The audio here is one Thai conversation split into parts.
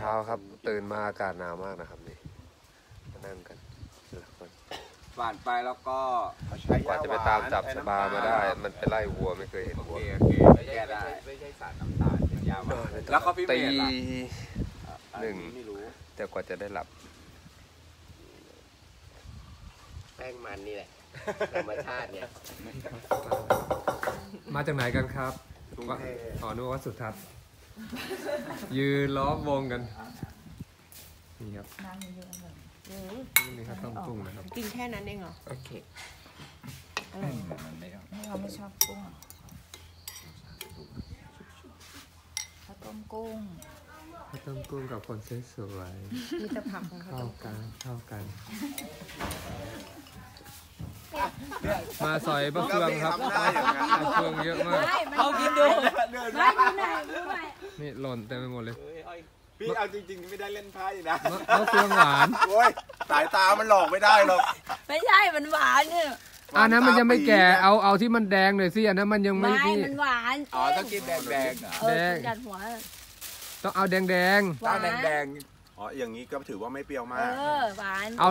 ช้าครับตื่นมาอากาศหนาวมากนะครับนี่มานั่งกันหลายคนหวานไปแล้วก็กว่าจะไปตามจับชบามาได้มันไปไล่วัวไม่เคยเห็นวัวแก้ได้ไม่ใช่สารน้ำตาลเป็นยาแล้วเขาพี่เมย์ล่ะ1แต่กว่าจะได้หลับแป้งมันนี่แหละธรรมชาติเนี่ยมาจากไหนกันครับอ๋อนึกว่าสุทัศน์ยืนล้อมวงกันนี่ครับนี่ครับต้มกุ้งนะครับกินแค่นั้นเองเหรอโอเคเราไม่ชอบกุ้งข้าวต้มกุ้งกับคนสวยๆมีแต่ผักเข้ากันมาซอยบะเฟืองครับบะเฟืองเยอะมากเอากินดูไม่ดูไหนนี่หล่นเต็มไปหมดเลยพี่เอาจริงๆไม่ได้เล่นไพ่นะบะเฟืองหวานโอ้ยสายตามันหลอกไม่ได้หรอกไม่ใช่มันหวานเนี่ยอันนั้นมันยังไม่แก่เอาที่มันแดงหน่อยสิอันนั้นมันยังไม่มันหวานอ๋อต้องกินแดงจัดหัวต้องเอาแดงอ๋ออย่างนี้ก็ถือว่าไม่เปรี้ยวมากหวานเอา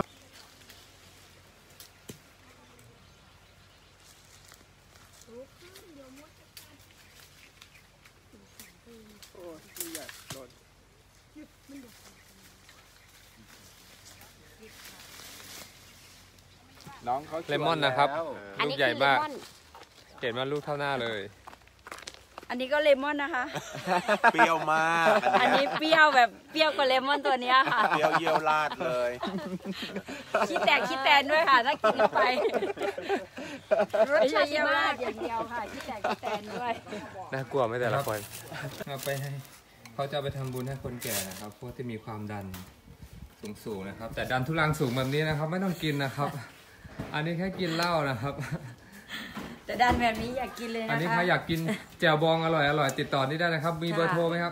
เลมอนนะครับลูกใหญ่มากเห็นว่าลูกเท่าหน้าเลยอันนี้ก็เลมอนนะคะเปรี้ยวมากอันนี้เปรี้ยวแบบเปรี้ยวกว่าเลมอนตัวนี้ค่ะเปรี้ยวเยี่ยวราดเลยขี้แตนด้วยค่ะถ้ากินไปไม่ใช่เยี่ยวราดอย่างเดียวค่ะขี้แตนด้วยน่ากลัวไม่แต่ละคนเอาไปให้เขาจะไปทำบุญให้คนแก่นะครับพวกที่มีความดันสูงนะครับแต่ดันทุรังสูงแบบนี้นะครับไม่ต้องกินนะครับอันนี้แค่กินเหล้านะครับแต่ดันแบบนี้อยากกินเลยนะคะอันนี้ใครอยากกินแจ่วบองอร่อยติดต่อนี่ได้นะครับมีเบอร์โทรไหมครับ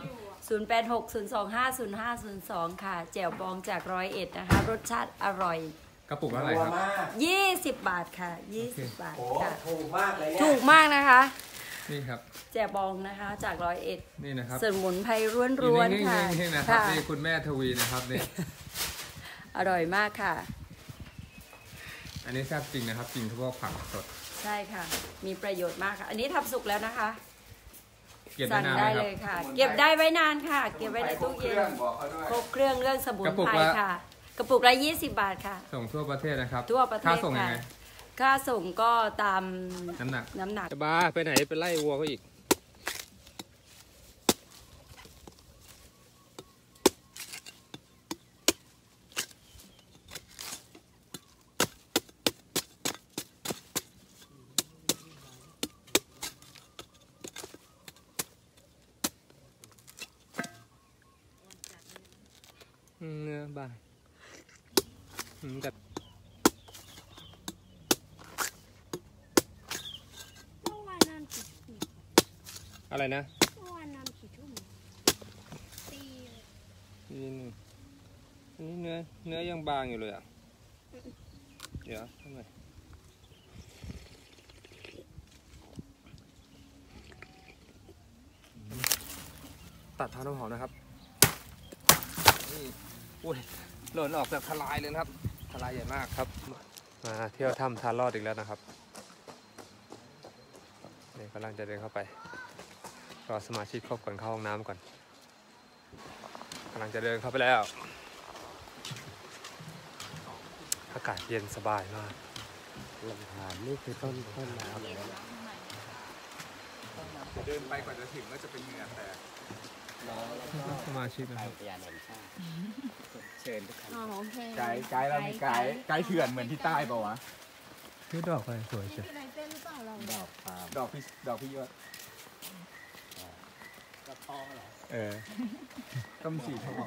0860250502ค่ะแจ่วบองจาก101นะคะรสชาติอร่อยกระปุกเท่าไหร่ครับ 20 บาทค่ะ20 บาทค่ะถูกมากเลยถูกมากนะคะนี่ครับแจ่วบองนะคะจาก101 นี่นะครับสมุนไพรร้วนๆค่ะนี่นะครับนี่คุณแม่ทวีนะครับนี่อร่อยมากค่ะอันนี้แซ่บจริงนะครับกินเฉพาะผักสดใช่ค่ะมีประโยชน์มากค่ะอันนี้ทำสุกแล้วนะคะสั่งได้เลยค่ะเก็บได้ไว้นานค่ะเก็บไว้ในตู้เย็นครบเครื่องเรื่องสมุนไพรค่ะกระปุกละ20 บาทค่ะส่งทั่วประเทศนะครับทั่วประเทศค่าส่งยังไงค่าส่งก็ตามน้ำหนักบ้าไปไหนไปไล่วัวเขาอีกเนื้อบ้าแบบอะไรนะนี่เนื้อยังบางอยู่เลยอ่ะเดี๋ยวทำไมตัดเท้าน้ำหอมนะครับอุ้ยหล่นออกแบบทลายเลยนะครับทลายใหญ่มากครับมาเที่ยวถ้ำทารอดอีกแล้วนะครับนี่กำลังจะเดินเข้าไปรอสมาชิกครบก่อนเข้าห้องน้ำก่อนกำลังจะเดินเข้าไปแล้วอากาศเย็นสบายมากลำธารนี่คือต้นน้ำเดินไปกว่าจะถึงก็จะเป็นเหงื่อแตกสมาชิกนะครับเชิญทุกท่านไกด์เรามีไกด์เถื่อนเหมือนที่ใต้ป่าวะคือดอกอะไรสวยเชียวดอกพี่ยศกระท้อเหรอต้มสีทอง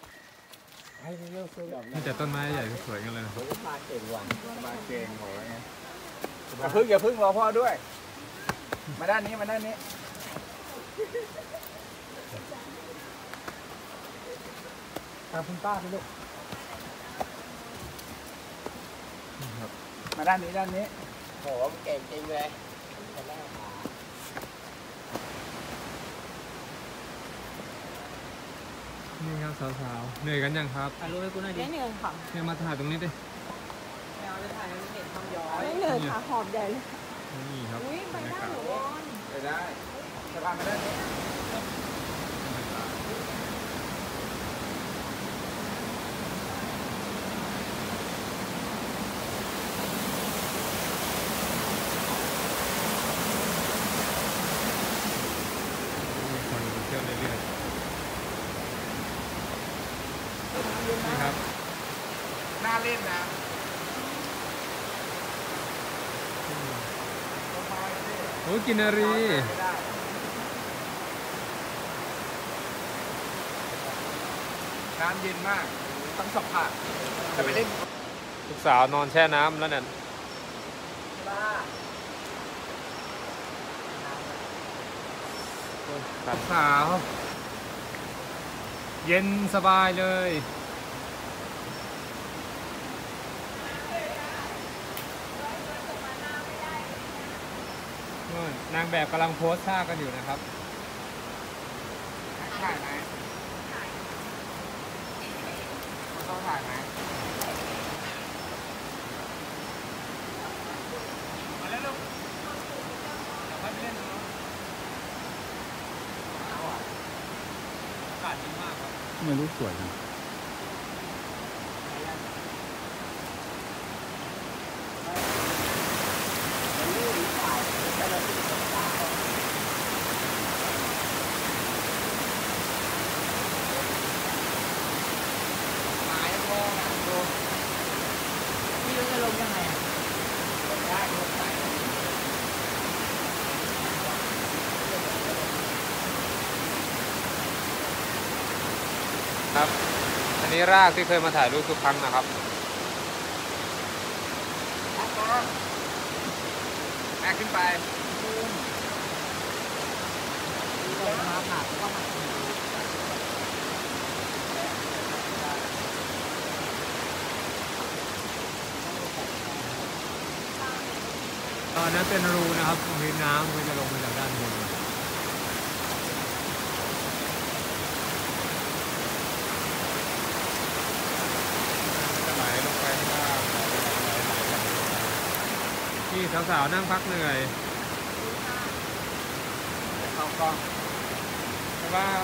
นี่แต่ต้นไม้ใหญ่สวยกันเลยมาเก่งว่ะมาเก่งโหยอย่าพึ่งรอพ่อด้วยมาด้านนี้ตามคุณป้าไปลูกมาด้านนี้โหเก่งจริงเลยนี่ครับสาวๆเหนื่อยกันยังครับถ่ายรูปให้กูหน่อยดิไม่เหนื่อยค่ะเนี่ยมาถ่ายตรงนี้ดิไม่เอาจะถ่ายให้เห็นทำย้อยไม่เหนื่อยค่ะหอบใหญ่เลยนี่ครับอุ้ยไปได้หนูวอนไปได้สะพานไม่ได้มีคนเที่ยวเรื่อยๆนี่ครับน่าเล่นนะโอ้ยกินนารีไม่ได้น้ำเย็นมากต้องสัมผัสจะไปเล่นลูกสาวนอนแช่น้ำแล้วเนี่ยลูกสาว เย็นสบายเลยนู่นนางแบบกำลังโพสท่ากันอยู่นะครับถ่ายไหมต้องถ่ายไหมมาแล้วลูกเดี๋ยวค่อยไปเล่นนะอากาศดีมากครับไม่รู้สวยจังหมายมองอ่ะดูพี่จะลงยังไงอ่ะได้ลงไปครับ อันนี้รากที่เคยมาถ่ายรูปทุกครั้งนะครับขึ้นไปมาผ่าก็มาตอนนั้นเป็นรูนะครับตรงนี้น้ำมันจะลงมาจากด้านบนจะไหลลงไปข้างล่างที่สาวๆนั่งพักเหนื่อยเข้ากล้องเพราะว่า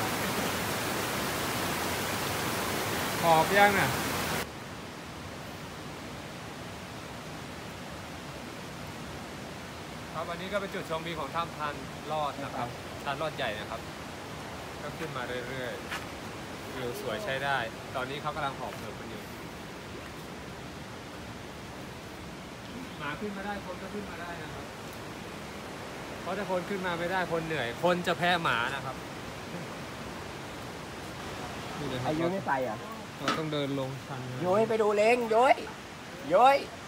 ขอบยังน่ะครับอันนี้ก็เป็นจุดชมวิวของถ้ำทานลอดนะครับทานลอดใหญ่นะครับ ก็ขึ้นมาเรื่อยๆวิวสวยใช้ได้ ตอนนี้เขากำลังหอบเหินกันอยู่หมาขึ้นมาได้คนก็ขึ้นมาได้นะครับเพราะถ้าคนขึ้นมาไม่ได้คนเหนื่อย คนจะแพ้หมานะครับนี่เลยครับอายุไม่ไปอ่ะเราต้องเดินลงชันนะย้อยไปดูเล้งย้อยย้อย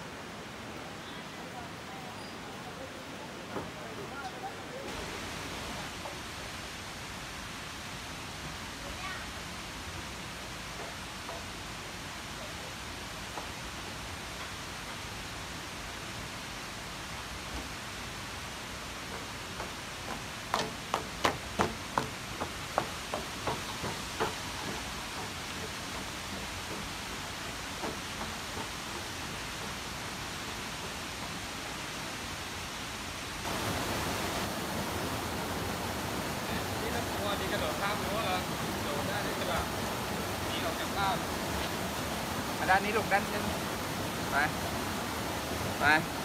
นี่ถ้ากลัวนี่กระโดดข้ามรั้วเหรอโดดได้เลยใช่ป่ะหนีออกจากบ้านด้านนี้ลูกด้านนี้ไปไป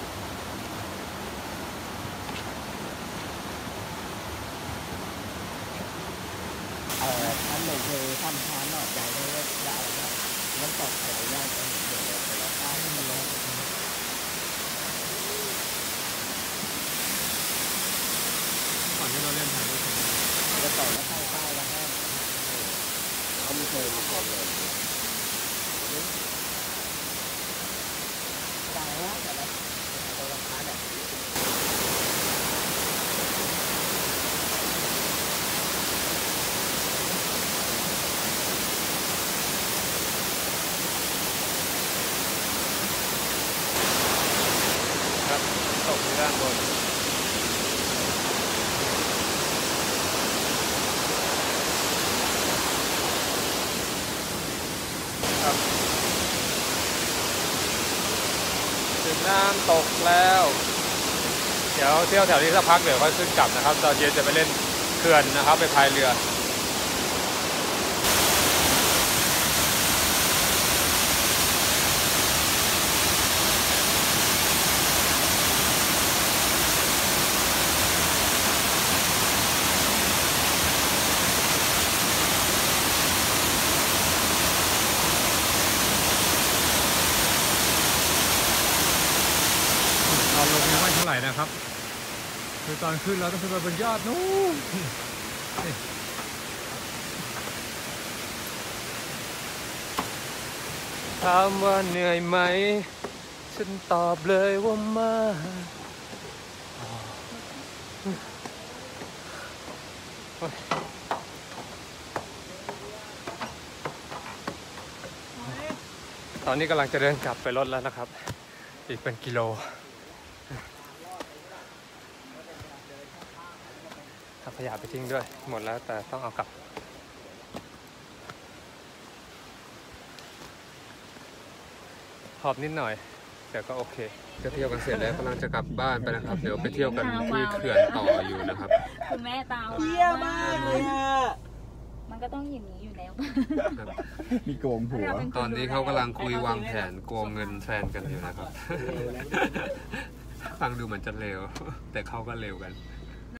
ท่านหนึ่งคือทำทานหน่อยใจได้ได้แล้วน้ำตกแต่ละย่านจะเห็นเดี๋ยวแต่ละท่าที่มันลงก่อนที่เราเล่นถ่ายรูปกันจะต่อแล้วเข้าป้ายแล้วให้เขามีเคยมีคนเลยได้แล้วแต่ละตัวราคาเนี่ยครับตกที่ด้านบนน้ำตกแล้ว เดี๋ยวเที่ยวแถวนี้สักพักเดี๋ยวค่อยขึ้นกลับนะครับตอนเย็นจะไปเล่นเขื่อนนะครับไปพายเรือตอนลงยังไม่เท่าไหร่นะครับคือตอนขึ้นเราต้องขึ้นไปบนยอดนู้นถามว่าเหนื่อยไหมฉันตอบเลยว่ามากตอนนี้กำลังจะเดินกลับไปรถแล้วนะครับอีกเป็นกิโลเอาขยะไปทิ้งด้วยหมดแล้วแต่ต้องเอากลับหอบนิดหน่อยแต่ก็โอเคจะเที่ยวกันเสร็จแล้วกำลังจะกลับบ้านไปนะครับเดี๋ยวไปเที่ยวกันที่เขื่อนต่ออยู่นะครับคุณแม่ตามเยี่ยมมากเลยฮะมันก็ต้องอย่างนี้อยู่แล้วมีโกงหัวตอนนี้เขากำลังคุยวางแผนโกงเงินแฟนกันอยู่นะครับ ฟังดูเหมือนจะเลวแต่เขาก็เลวกัน